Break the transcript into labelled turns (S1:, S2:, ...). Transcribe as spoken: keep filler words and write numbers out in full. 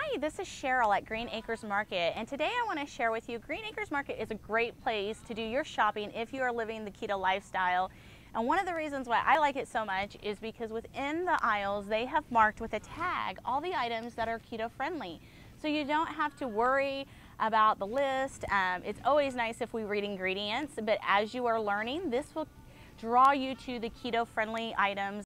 S1: Hi, this is Cheryl at Green Acres Market, and today I want to share with you Green Acres Market is a great place to do your shopping if you are living the keto lifestyle. And one of the reasons why I like it so much is because within the aisles they have marked with a tag all the items that are keto friendly. So you don't have to worry about the list. Um, it's always nice if we read ingredients, but as you are learning, this will draw you to the keto friendly items